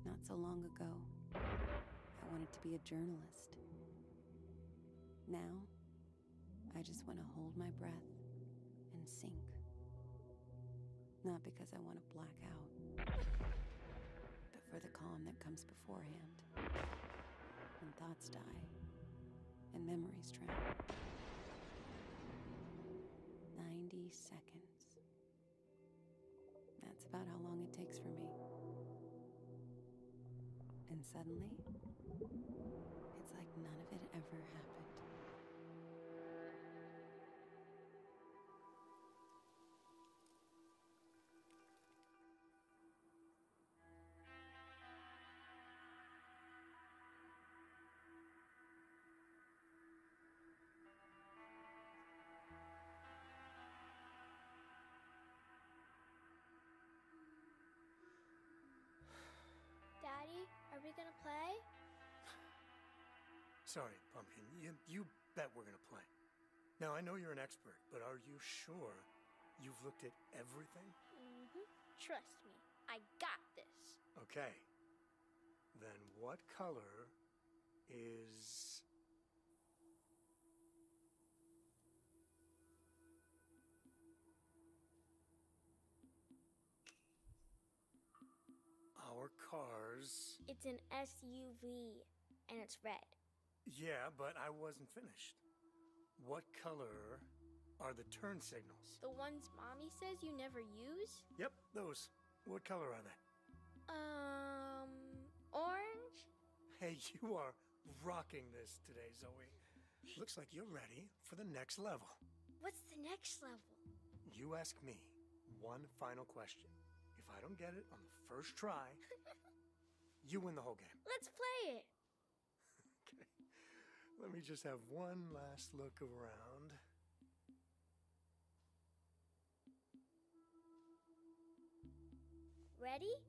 Not so long ago, I wanted to be a journalist. Now, I just want to hold my breath and sink. Not because I want to black out, but for the calm that comes beforehand. When thoughts die and memories drown. 90 seconds. That's about how long it takes for me. And suddenly, it's like none of it ever happened. Daddy, are we gonna play? Sorry, Pumpkin. You bet we're gonna play. Now, I know you're an expert, but are you sure you've looked at everything? Mm-hmm. Trust me, I got this. Okay. Then what color is... our cars? It's an SUV, and it's red. Yeah, but I wasn't finished. What color are the turn signals? The ones Mommy says you never use? Yep, those. What color are they? Orange? Hey, you are rocking this today, Zoe. Looks like you're ready for the next level. What's the next level? You ask me one final question. If I don't get it on the first try, you win the whole game. Let's play it. Okay. Let me just have one last look around. Ready?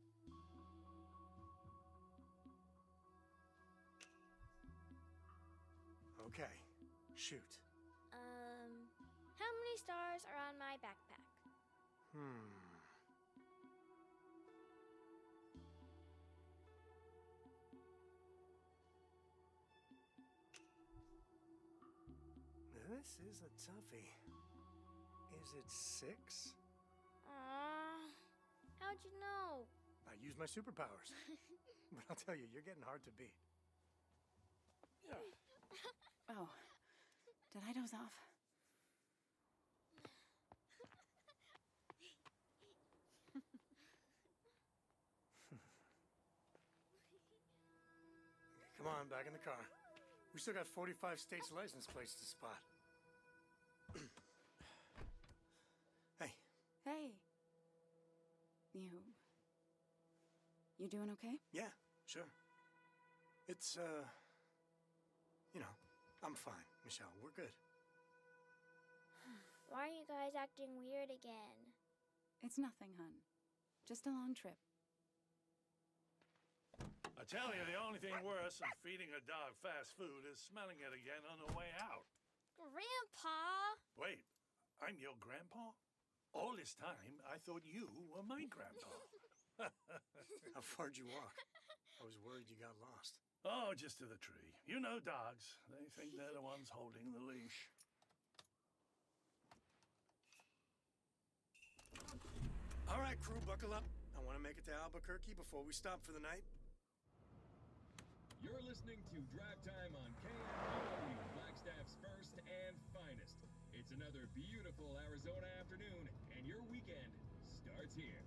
Okay, shoot. How many stars are on my backpack? This is a toughie. Is it 6? How'd you know? I use my superpowers. But I'll tell you, you're getting hard to beat. Oh, did I doze off? Come on, back in the car. We still got 45 states' license plates to spot. Hey. Hey. You doing okay? Yeah, sure. It's, you know, I'm fine, Michelle. We're good. Why are you guys acting weird again? It's nothing, hun. Just a long trip. I tell you, the only thing worse than feeding a dog fast food is smelling it again on the way out. Grandpa! Wait, I'm your grandpa? All this time, I thought you were my grandpa. How far'd you walk? I was worried you got lost. Oh, just to the tree. You know dogs. They think they're the ones holding the leash. All right, crew, buckle up. I want to make it to Albuquerque before we stop for the night. You're listening to Drive Time on KMOW, Flagstaff's first and finest. It's another beautiful Arizona afternoon, and your weekend starts here.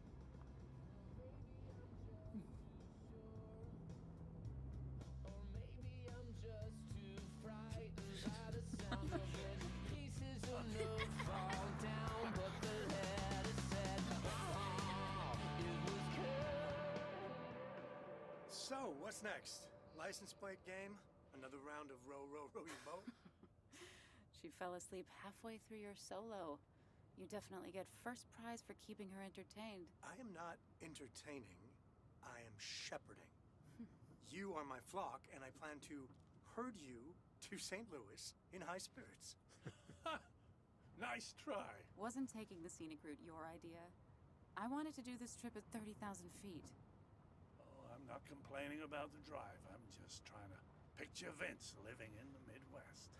Or maybe I'm just too frightened by the sound of it. Pieces of note fall down, but the letter said, it was good. So, what's next? License plate game? Another round of row, row, row your boat? She fell asleep halfway through your solo. You definitely get first prize for keeping her entertained. I am not entertaining. I am shepherding. You are my flock, and I plan to herd you to St. Louis in high spirits. Nice try. Wasn't taking the scenic route your idea? I wanted to do this trip at 30,000 feet. Oh, I'm Not complaining about the drive. I'm just trying to picture Vince living in the Midwest.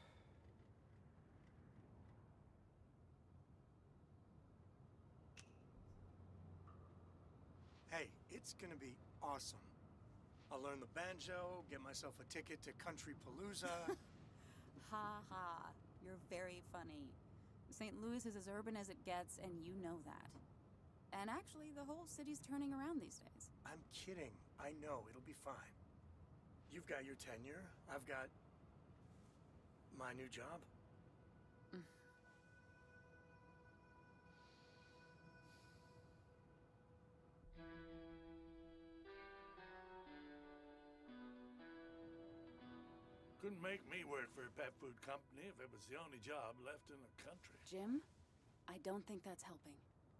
Hey, it's gonna be awesome. I'll learn the banjo, get myself a ticket to Country Palooza. Ha ha. You're very funny. St. Louis is as urban as it gets, and you know that. And actually, the whole city's turning around these days. I'm kidding. I know, it'll be fine. You've got your tenure. I've got my new job. Couldn't make me work for a pet food company if it was the only job left in the country. Jim, I don't think that's helping.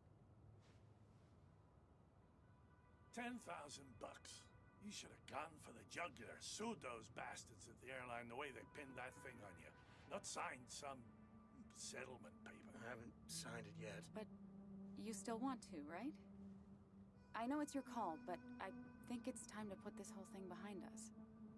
10,000 bucks. You should have gone for the jugular. Sued those bastards at the airline the way they pinned that thing on you. Not signed some settlement paper. I haven't signed it yet. But you still want to, right? I know it's your call, but I think it's time to put this whole thing behind us.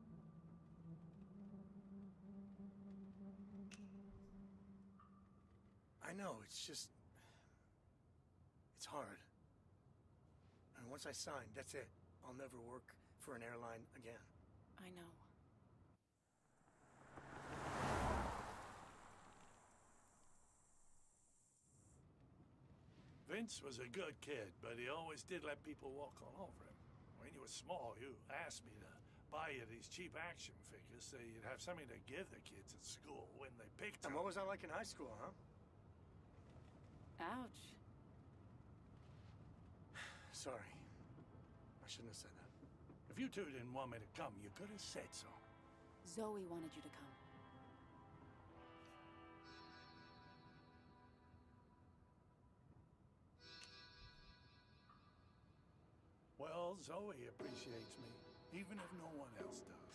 I know, it's just... it's hard. And once I sign, that's it. I'll never work for an airline again. I know. Vince was a good kid, but he always did let people walk all over him. When you were small, you asked me to buy you these cheap action figures so you'd have something to give the kids at school when they picked And them. what was I like in high school, huh? Ouch. Sorry. I shouldn't have said that. If you two didn't want me to come, you could have said so. Zoe wanted you to come. Well, Zoe appreciates me, even if no one else does.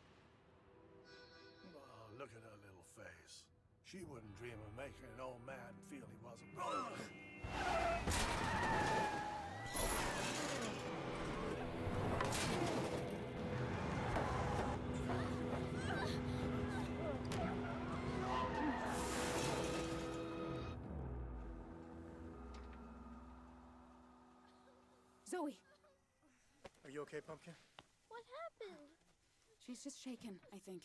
Oh, look at her little face. She wouldn't dream of making an old man feel he wasn't wrong. Zoe! Are you okay, Pumpkin? What happened? She's just shaken, I think.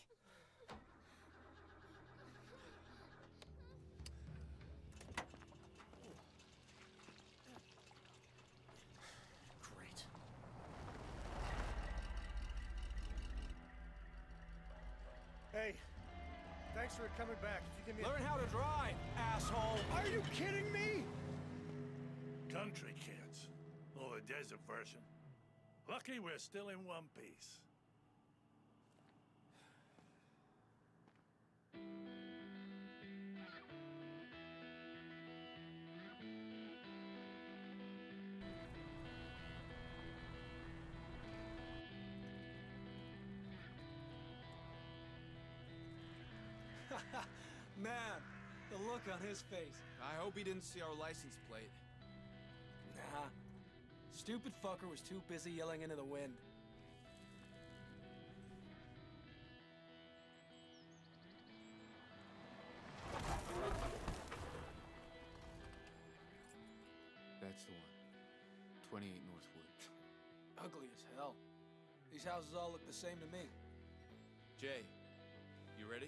Great. Hey, thanks for coming back. If you give me Learn how to drive, asshole! Are you kidding me? Country kids. Or the desert version. Lucky we're still in one piece. Man, the look on his face. I hope he didn't see our license plate. Nah. Stupid fucker was too busy yelling into the wind. That's the one. 28 Northwood. Ugly as hell. These houses all look the same to me. Jay, you ready?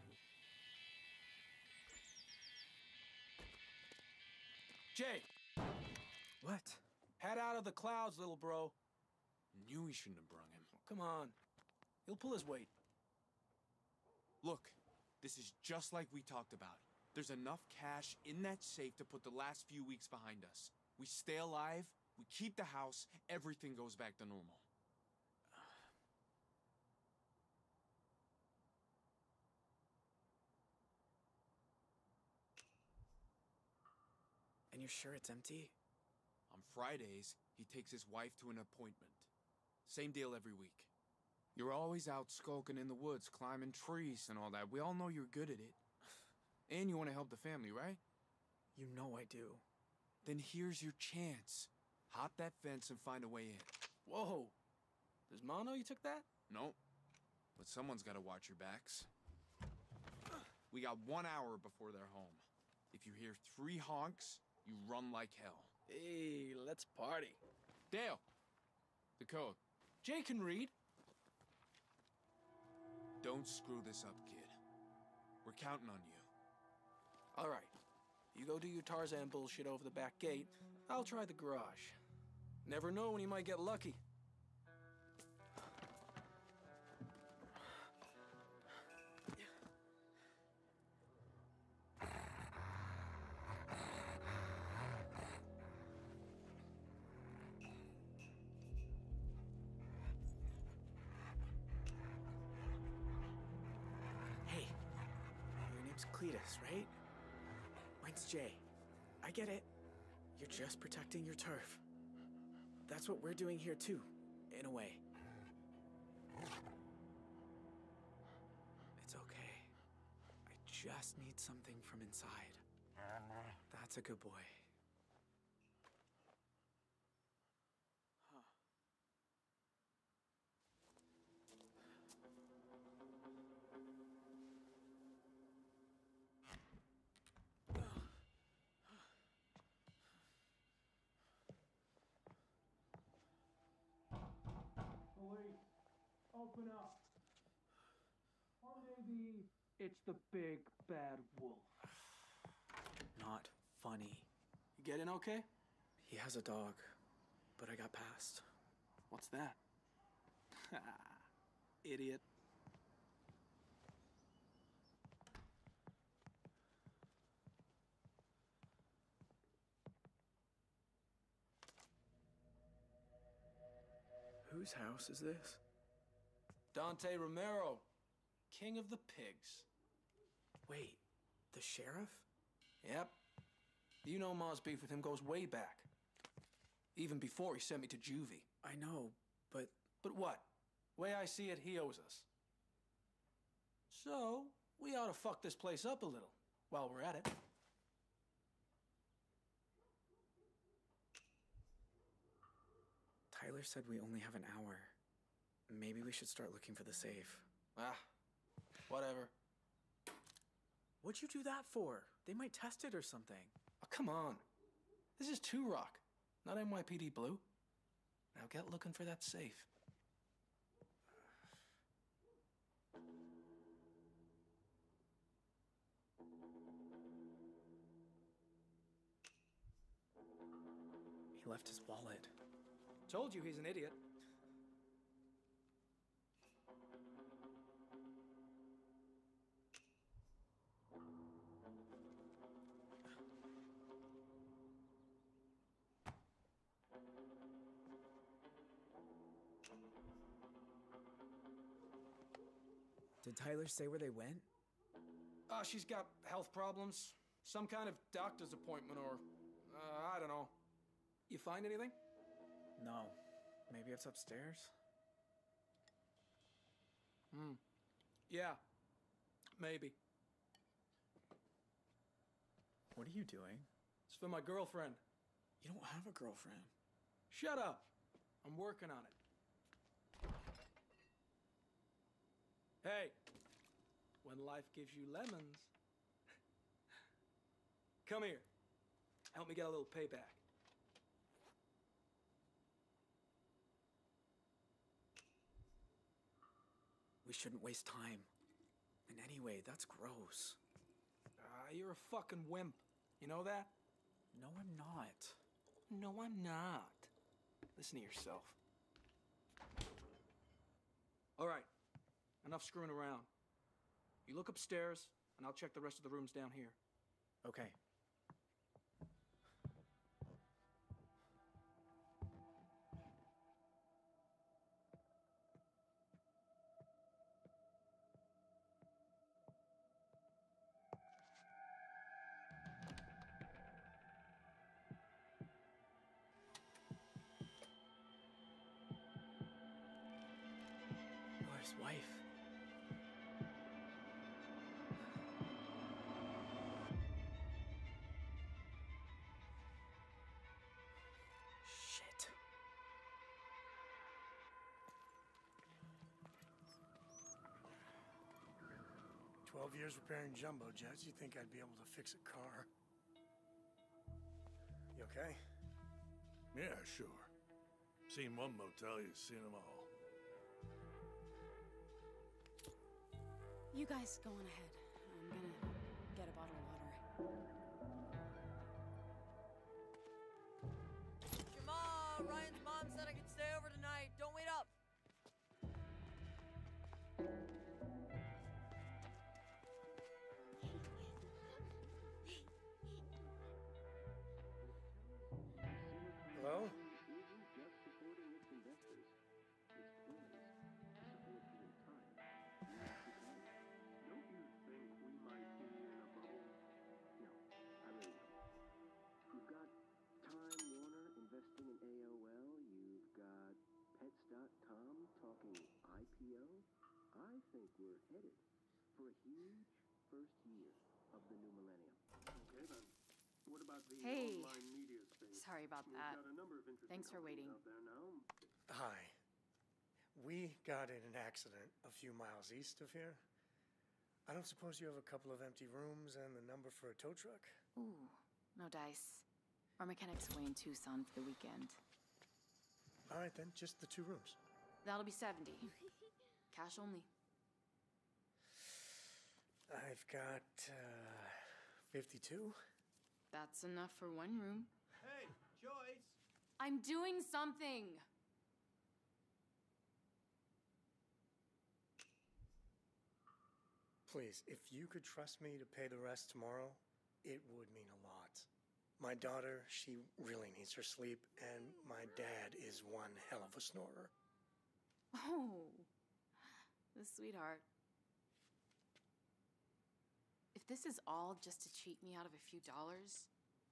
Jay! What? Head out of the clouds, little bro. Knew we shouldn't have brung him. Come on. He'll pull his weight. Look, this is just like we talked about. There's enough cash in that safe to put the last few weeks behind us. We stay alive, we keep the house, everything goes back to normal. And you're sure it's empty? On Fridays, he takes his wife to an appointment. Same deal every week. You're always out skulking in the woods, climbing trees and all that. We all know you're good at it. And you want to help the family, right? You know I do. Then here's your chance. Hop that fence and find a way in. Whoa. Does Ma know you took that? Nope. But someone's gotta watch your backs. We got 1 hour before they're home. If you hear 3 honks, you run like hell. Hey, let's party. Dale! The code. Jay can read. Don't screw this up, kid. We're counting on you. All right. You go do your Tarzan bullshit over the back gate. I'll try the garage. Never know when you might get lucky. Hey, your name's Cletus, right? Mine's Jay. I get it. You're just protecting your turf. That's what we're doing here too, in a way. It's okay. I just need something from inside. That's a good boy. Police, open up. Or maybe it's the big bad wolf. Not funny. You getting okay? He has a dog, but I got past. What's that? Idiot. Whose house is this? Dante Romero, king of the pigs. Wait, the sheriff? Yep. You know Ma's beef with him goes way back. Even before he sent me to juvie. I know, but... But what? Way I see it, he owes us. So, we ought to fuck this place up a little while we're at it. Tyler said we only have an hour. Maybe we should start looking for the safe. Ah, whatever. What'd you do that for? They might test it or something. Oh, come on. This is 2 Rock, not NYPD Blue. Now get looking for that safe. He left his wallet. Told you he's an idiot. Did Tyler say where they went? She's got health problems. Some kind of doctor's appointment or... I don't know. You find anything? No. Maybe it's upstairs? Yeah. Maybe. What are you doing? It's for my girlfriend. You don't have a girlfriend. Shut up. I'm working on it. Hey. When life gives you lemons. Come here. Help me get a little payback. We shouldn't waste time. And anyway, that's gross. You're a fucking wimp. You know that? No, I'm not. No, I'm not. Listen to yourself. All right. Enough screwing around. You look upstairs, and I'll check the rest of the rooms down here. Okay. Miller's wife. Shit. 12 years repairing jumbo jets, you'd think I'd be able to fix a car. You okay? Yeah, sure. Seen one motel, you've seen them all. You guys go on ahead. I'm gonna get a bottle of water. Shema! Ryan's mom said I could stay over tonight. Don't wait up. Hello? Pets.com talking IPO. I think we're headed for a huge first year of the new millennium. Okay then. What about the online media space? Sorry about that. We've got a number of interesting Thanks for waiting. companies out there now. Hi. We got in an accident a few miles east of here. I don't suppose you have a couple of empty rooms and the number for a tow truck? Ooh, no dice. Our mechanic's away in Tucson for the weekend. All right then, just the 2 rooms. That'll be 70. Cash only. I've got, 52. That's enough for 1 room. Hey, Joyce! I'm doing something! Please, if you could trust me to pay the rest tomorrow, it would mean a lot. My daughter, she really needs her sleep, and my dad is one hell of a snorer. Oh, the sweetheart. If this is all just to cheat me out of a few dollars...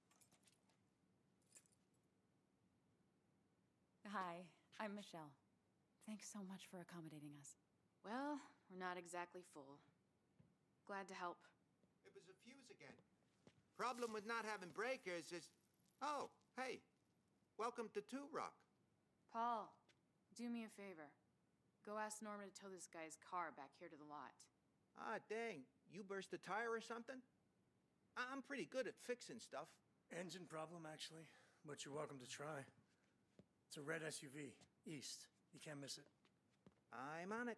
Hi, I'm Michelle. Thanks so much for accommodating us. Well, we're not exactly full. Glad to help. It was a fuse again. Problem with not having breakers is... Oh, hey. Welcome to Two Rock. Paul, do me a favor. Go ask Norma to tow this guy's car back here to the lot. Ah, dang. You burst a tire or something? I'm pretty good at fixing stuff. Engine problem, actually, but you're welcome to try. It's a red SUV, east. You can't miss it. I'm on it.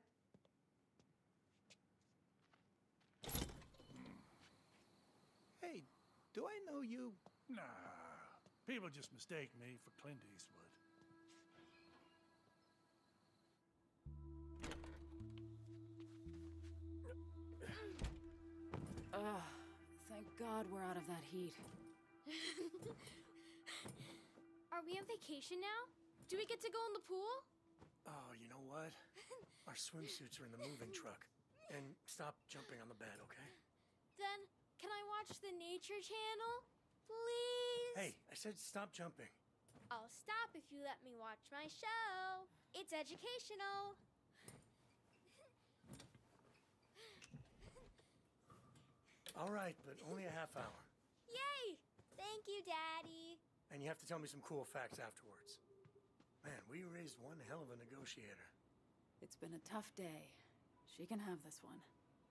Hey, do I know you? Nah. People just mistake me for Clint Eastwood. Thank God we're out of that heat. Are we on vacation now? Do we get to go in the pool? Oh, you know what? Our swimsuits are in the moving truck. And stop jumping on the bed, okay? Then, can I watch the Nature Channel? Please? Hey, I said stop jumping. I'll stop if you let me watch my show. It's educational. All right, but only a half hour. Yay! Thank you, Daddy. And you have to tell me some cool facts afterwards. Man, we raised one hell of a negotiator. It's been a tough day. She can have this one.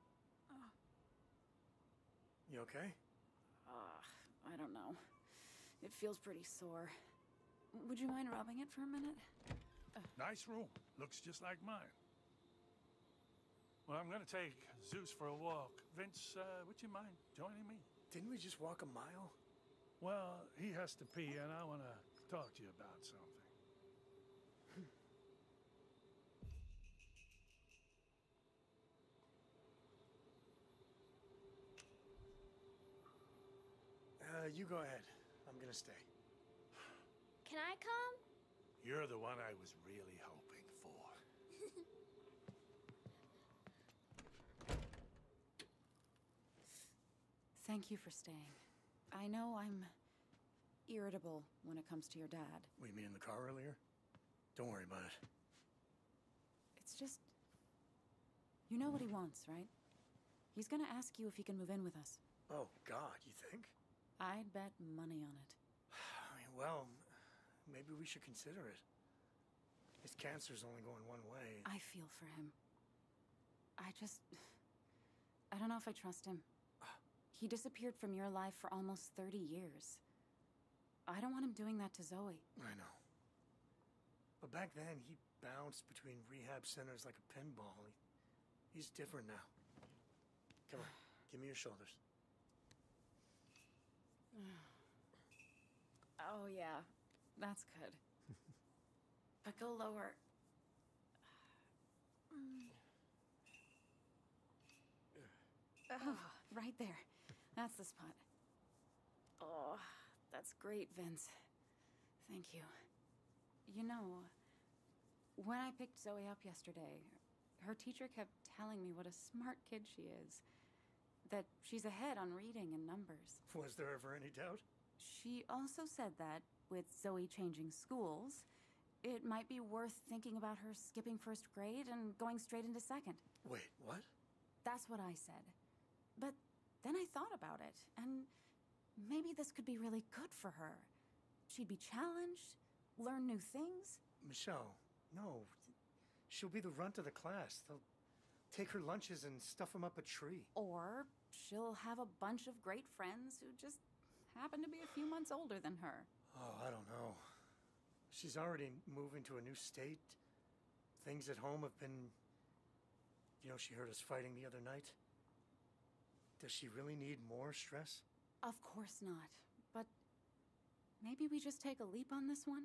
You okay? I don't know. It feels pretty sore. Would you mind rubbing it for a minute? Nice room. Looks just like mine. Well, I'm gonna take Zeus for a walk. Vince, would you mind joining me? Didn't we just walk a mile? Well, he has to pee, and I want to talk to you about something. You go ahead. I'm gonna stay. Can I come? You're the one I was really hoping for. Thank you for staying. I know I'm irritable when it comes to your dad. We meet in the car earlier? Don't worry about it. It's just... You know what he wants, right? He's gonna ask you if he can move in with us. Oh, God, you think? I'd bet money on it. Well, maybe we should consider it. His cancer's only going one way. I feel for him. I don't know if I trust him. He disappeared from your life for almost 30 years. I don't want him doing that to Zoe. I know. But back then, he bounced between rehab centers like a pinball. He's different now. Come on, give me your shoulders. Oh, yeah. That's good. But go lower. Oh, right there. That's the spot. Oh, that's great, Vince. Thank you. You know, when I picked Zoe up yesterday, her teacher kept telling me what a smart kid she is. That she's ahead on reading and numbers. Was there ever any doubt? She also said that, with Zoe changing schools, it might be worth thinking about her skipping first grade and going straight into second. Wait, what? That's what I said. But then I thought about it, and maybe this could be really good for her. She'd be challenged, learn new things. Michelle, no. She'll be the runt of the class. They'll take her lunches and stuff them up a tree. Or she'll have a bunch of great friends who just happen to be a few months older than her. Oh, I don't know. She's already moving to a new state. Things at home have been... You know, she heard us fighting the other night. Does she really need more stress? Of course not. But maybe we just take a leap on this one?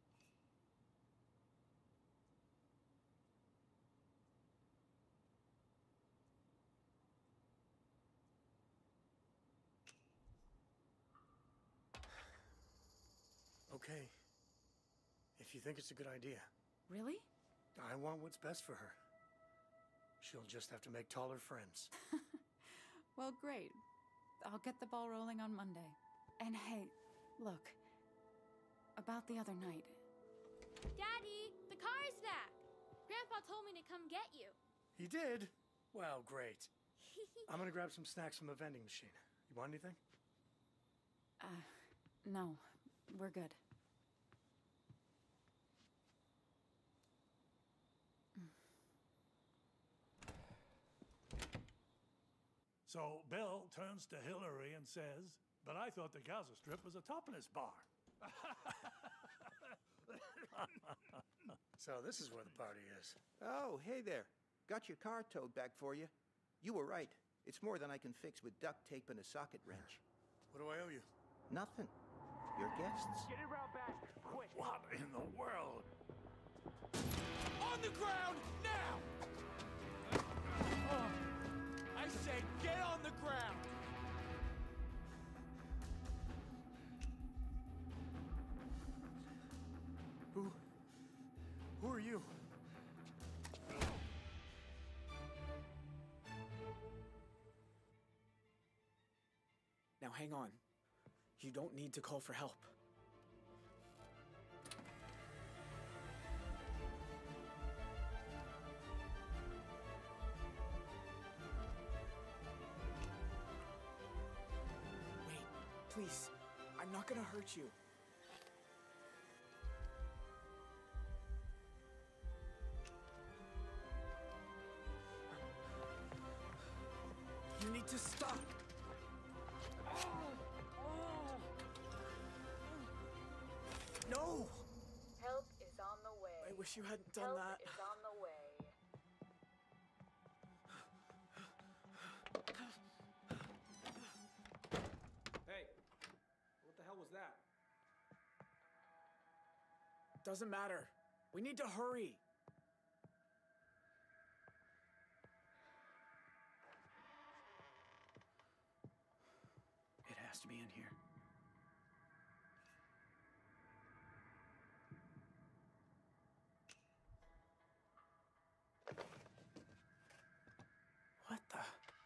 Okay. If you think it's a good idea. Really? I want what's best for her. She'll just have to make taller friends. Well, great. I'll get the ball rolling on Monday. And hey, look. About the other night. Daddy, the car's back. Grandpa told me to come get you. He did? Well, great. I'm gonna grab some snacks from the vending machine. You want anything? No. We're good. So Bill turns to Hillary and says, "But I thought the Gaza Strip was a topless bar." So this is where the party is. Oh, hey there. Got your car towed back for you. You were right. It's more than I can fix with duct tape and a socket wrench. What do I owe you? Nothing. Your guests. Get it round back, quick. What in the world? On the ground, now! I said get on the ground! Who are you? Now hang on. You don't need to call for help. Wait, please. I'm not gonna hurt you. You need to stop. No! Help is on the way. I wish you hadn't done that. Help is on the way. Hey, what the hell was that? Doesn't matter. We need to hurry. It has to be in here. What the?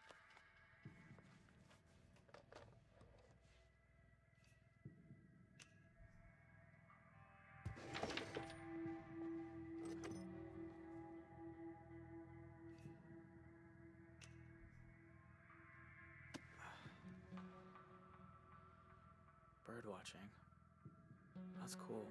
Bird watching. That's cool.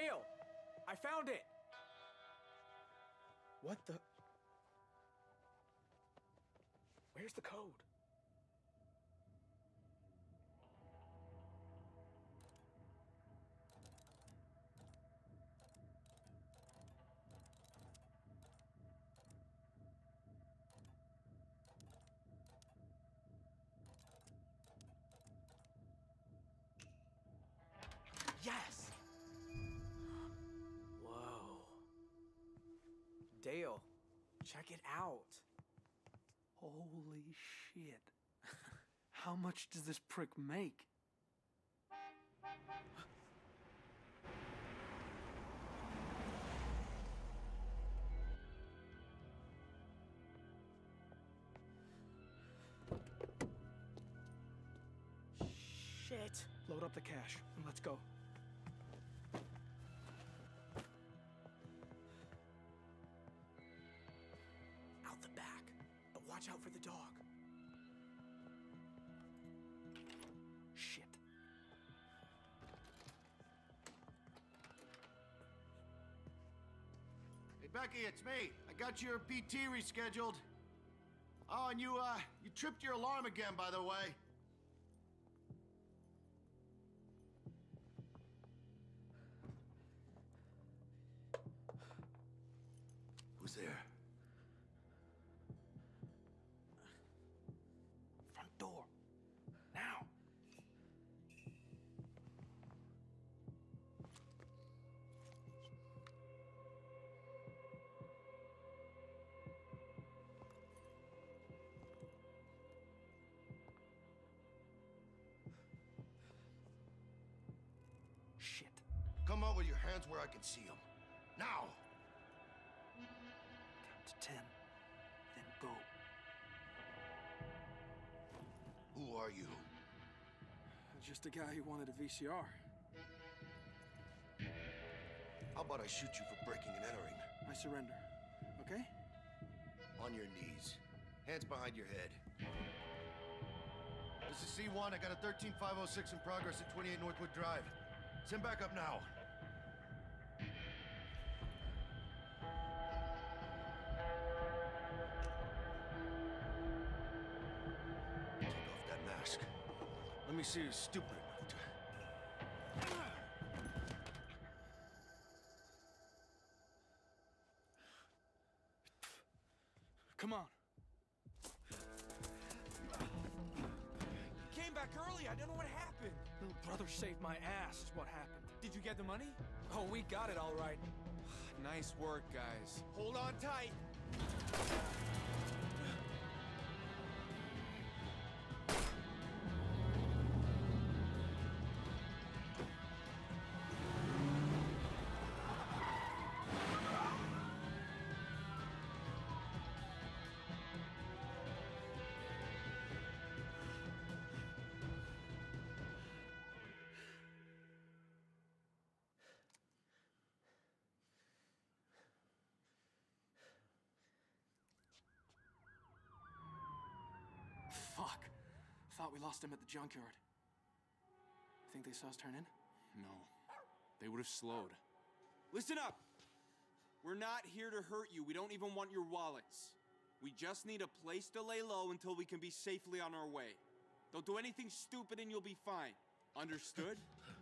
Dale! I found it! What the... Where's the code? Yes! Whoa. Dale, check it out. Holy shit. How much does this prick make? Shit. Load up the cash and let's go. Out the back, but watch out for the dog. Shit. Hey, Becky, it's me. I got your PT rescheduled. Oh, and you tripped your alarm again, by the way. Who's there? Front door. Now. Shit. Come out with your hands where I can see them. Now! Count to 10. Then go. Who are you? Just a guy who wanted a VCR. How about I shoot you for breaking and entering? I surrender. Okay? On your knees. Hands behind your head. This is C1. I got a 13506 in progress at 28 Northwood Drive. Send back up now. Take off that mask. Let me see who's stupid enough to... Come on. Came back early. I don't know what happened. Little brother saved my ass is what happened. Did you get the money? Oh, we got it all right. Nice work, guys. Hold on tight. Fuck. Thought we lost him at the junkyard. Think they saw us turn in? No. They would have slowed. Listen up! We're not here to hurt you. We don't even want your wallets. We just need a place to lay low until we can be safely on our way. Don't do anything stupid and you'll be fine. Understood?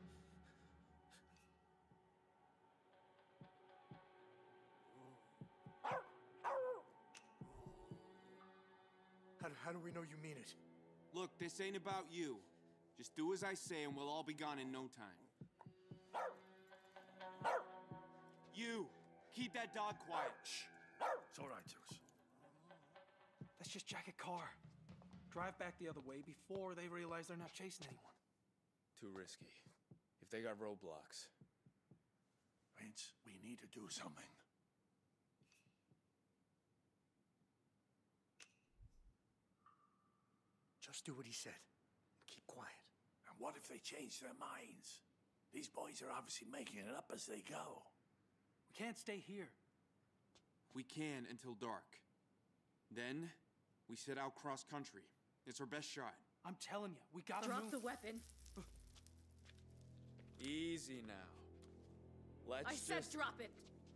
How do we know you mean it? Look, this ain't about you. Just do as I say and we'll all be gone in no time. You! Keep that dog quiet. Shh. It's all right, Zeus. Let's just jack a car. Drive back the other way before they realize they're not chasing anyone. Too risky. If they got roadblocks. Vince, we need to do something. Just do what he said. Keep quiet. And what if they change their minds? These boys are obviously making it up as they go. We can't stay here. We can until dark. Then, we set out cross-country. It's our best shot. I'm telling you, we gotta Drop move. the weapon. Easy now. Let's I said drop it!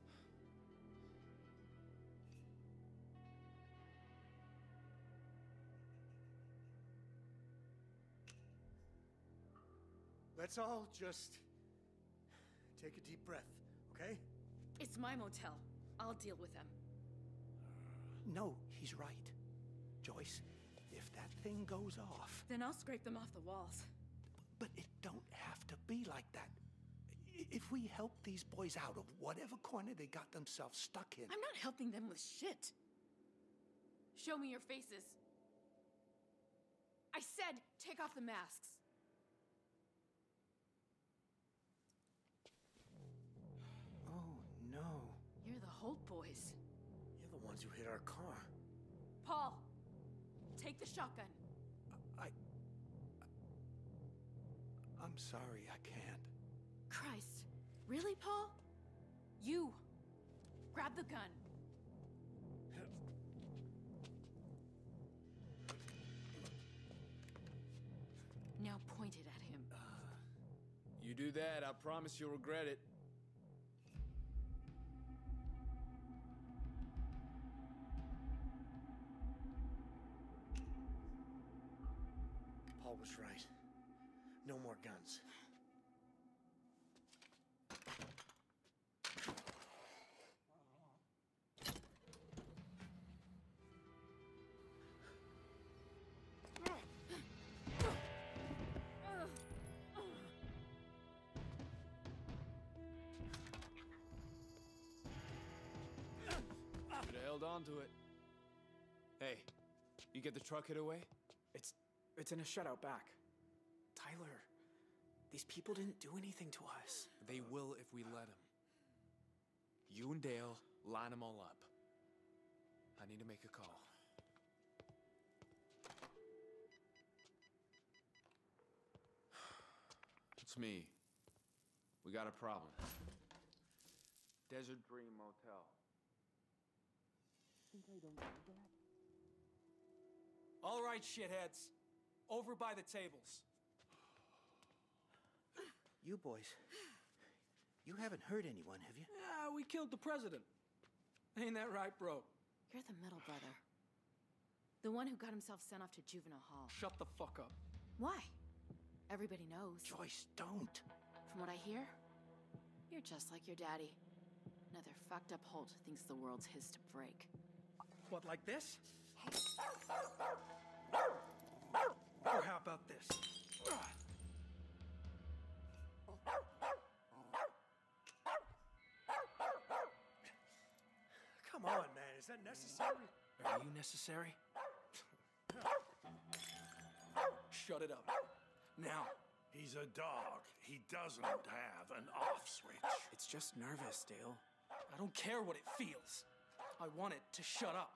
Let's all just take a deep breath, okay? It's my motel. I'll deal with them. No, he's right. Joyce, if that thing goes off... Then I'll scrape them off the walls. But it don't have to be like that. If we help these boys out of whatever corner they got themselves stuck in... I'm not helping them with shit. Show me your faces. I said, take off the masks. Oh, no. You're the Holt boys. You're the ones who hit our car. Paul, take the shotgun. I'm sorry, I can't. Christ. Really, Paul? You. Grab the gun. Now point it at him. You do that, I promise you'll regret it. Paul was right. No more guns. Should've held on to it. Hey, you get the truck hid away? It's in a shutout back. Tyler, these people didn't do anything to us. They will if we let them. You and Dale, line them all up. I need to make a call. It's me. We got a problem. Desert Dream Motel. Think I don't know that? All right, shitheads. Over by the tables. You boys, you haven't hurt anyone, have you? Yeah, we killed the president. Ain't that right, bro? You're the middle brother. The one who got himself sent off to juvenile hall. Shut the fuck up. Why? Everybody knows. Joyce, don't. From what I hear, you're just like your daddy. Another fucked up Holt thinks the world's his to break. What, like this? Or how about this? Come on, man. Is that necessary? Are you necessary? Shut it up. Now. He's a dog. He doesn't have an off switch. It's just nervous, Dale. I don't care what it feels. I want it to shut up.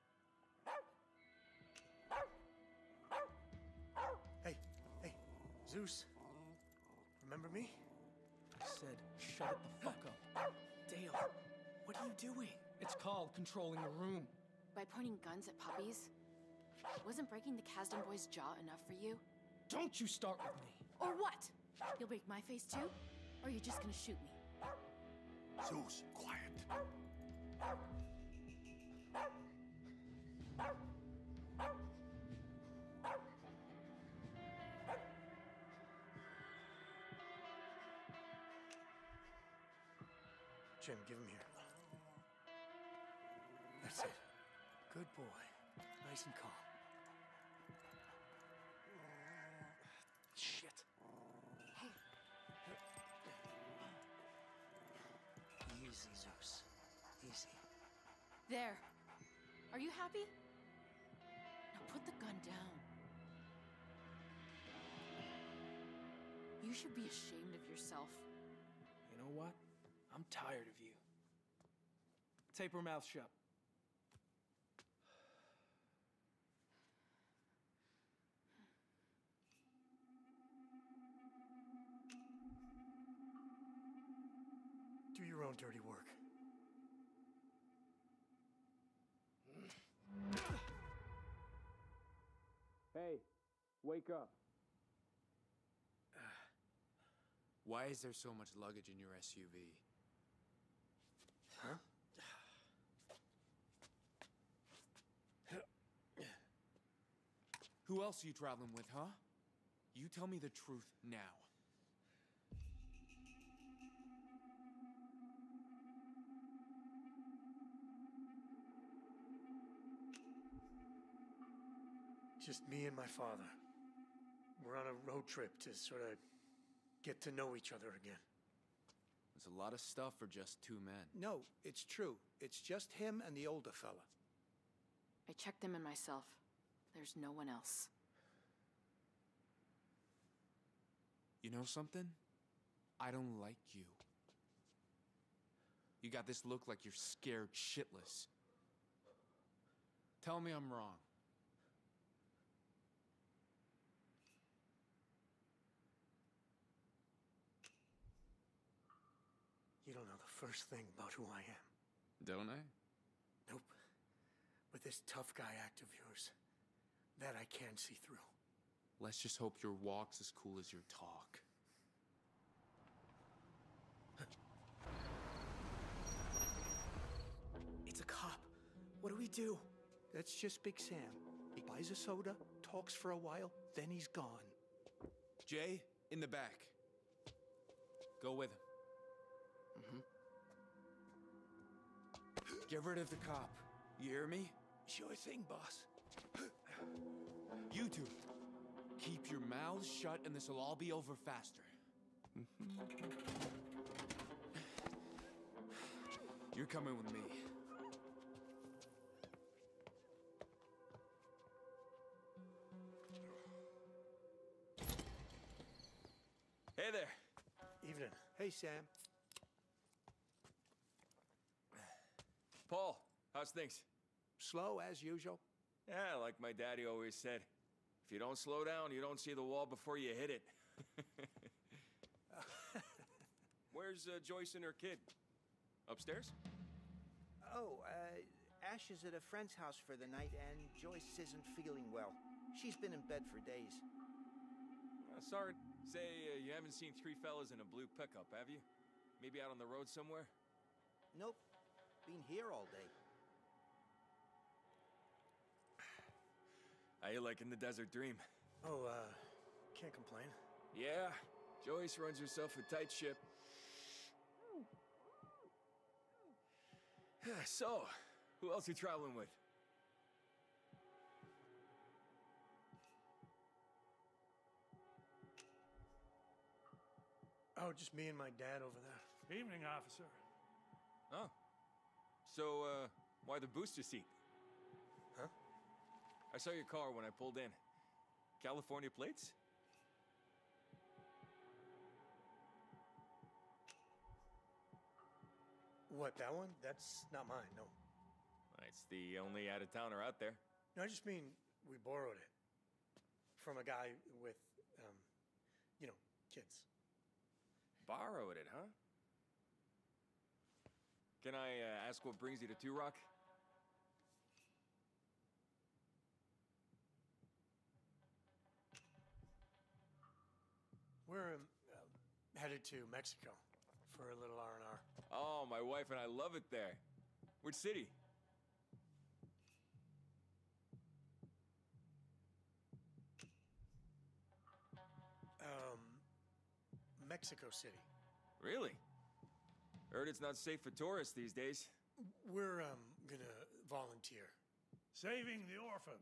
Hey, Zeus. Remember me? I said, shut it the fuck up. Dale, what are you doing? It's called controlling a room. By pointing guns at puppies? Wasn't breaking the Kasdan boy's jaw enough for you? Don't you start with me. Or what? You'll break my face too? Or are you just gonna shoot me? Zeus, quiet. Jim, give him here. That's it. Good boy. Nice and calm. Shit. Easy, Zeus. Easy. There. Are you happy? Now put the gun down. You should be ashamed of yourself. You know what? I'm tired of you. Tape her mouth shut. Do your own dirty work. Hey, wake up. Why is there so much luggage in your SUV? Who else are you traveling with, huh? You tell me the truth now. Just me and my father. We're on a road trip to sort of get to know each other again. There's a lot of stuff for just two men. No, it's true. It's just him and the older fella. I checked him and myself. There's no one else. You know something? I don't like you. You got this look like you're scared shitless. Tell me I'm wrong. You don't know the first thing about who I am. Don't I? Nope. But this tough guy act of yours, that I can see through. Let's just hope your walk's as cool as your talk. It's a cop. What do we do? That's just Big Sam. He buys a soda, talks for a while, then he's gone. Jay, in the back. Go with him. Get rid of the cop. You hear me? Sure thing, boss. You two, keep your mouths shut and this'll all be over faster. You're coming with me. Hey there. Evening. Hey, Sam. Paul, how's things? Slow as usual. Yeah, like my daddy always said. If you don't slow down, you don't see the wall before you hit it. Where's Joyce and her kid? Upstairs? Oh, Ash is at a friend's house for the night, and Joyce isn't feeling well. She's been in bed for days. Sorry. Say, you haven't seen three fellas in a blue pickup, have you? Maybe out on the road somewhere? Nope. Been here all day. How you liking the desert dream? Oh, can't complain. Yeah, Joyce runs herself a tight ship. So, who else you traveling with? Oh, just me and my dad over there. Evening, officer. Oh. So, why the booster seat? Huh? I saw your car when I pulled in. California plates? What, that one? That's not mine, no. It's the only out-of-towner out there. No, I just mean we borrowed it. From a guy with, kids. Borrowed it, huh? Can I ask what brings you to Two Rock? We're headed to Mexico for a little R&R. Oh, my wife and I love it there. Which city? Mexico City. Really? Heard it's not safe for tourists these days. We're gonna volunteer. Saving the orphans.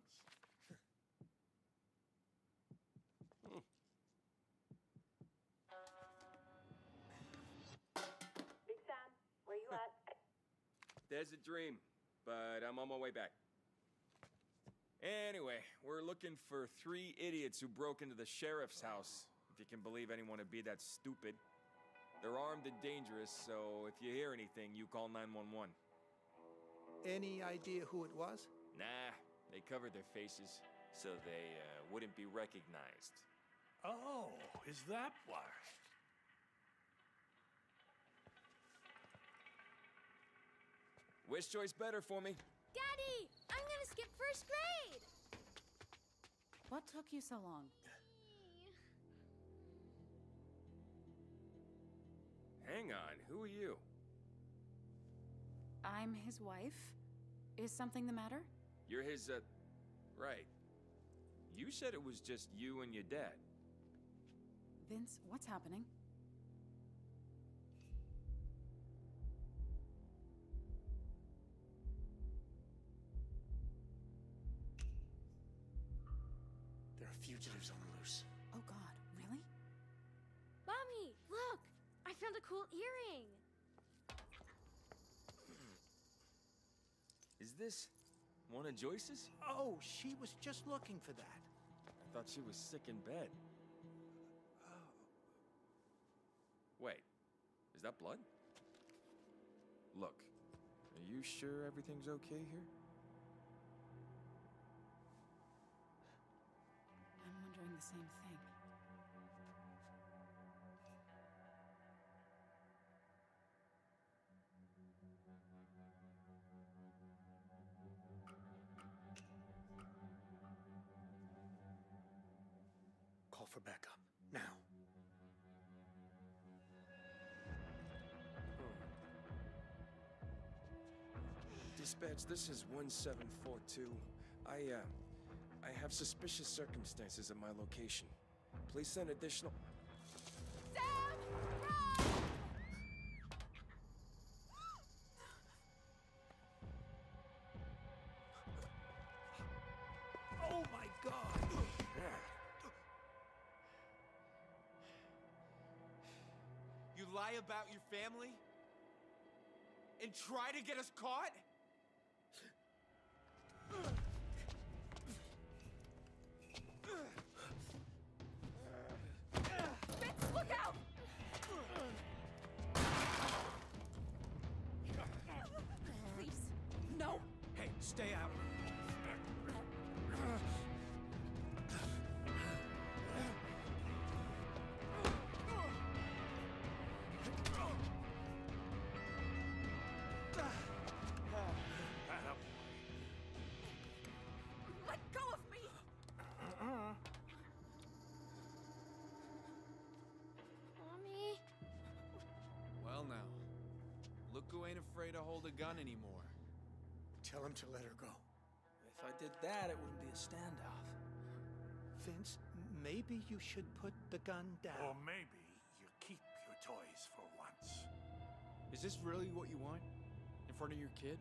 Big Sam, where you at? There's a dream, but I'm on my way back. Anyway, we're looking for 3 idiots who broke into the sheriff's house, if you can believe anyone would be that stupid. They're armed and dangerous, so if you hear anything, you call 911. Any idea who it was? Nah, they covered their faces, so they wouldn't be recognized. Oh, is that why? Which choice better for me? Daddy, I'm gonna skip first grade. What took you so long? Hang on, who are you? I'm his wife. Is something the matter? You're his, right. You said it was just you and your dad. Vince, what's happening? There are fugitives on the loose. Oh God, really? Mommy, look! I found a cool earring. Is this one of Joyce's? Oh, she was just looking for that. I thought she was sick in bed. Wait, is that blood? Look, are you sure everything's okay here? I'm wondering the same thing. Call for backup. Now. Dispatch, this is 1742. I have suspicious circumstances at my location. Please send additional... Oh my God! You lie about your family? And try to get us caught? Vince, look out! Please, no! Hey, stay out. Let go of me! Mommy? Well now, look who ain't afraid to hold a gun anymore. Tell him to let her go. If I did that, it wouldn't be a standoff. Vince, maybe you should put the gun down. Or maybe you keep your toys for once. Is this really what you want? In front of your kid?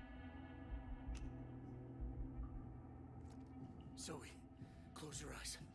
Zoe, close your eyes.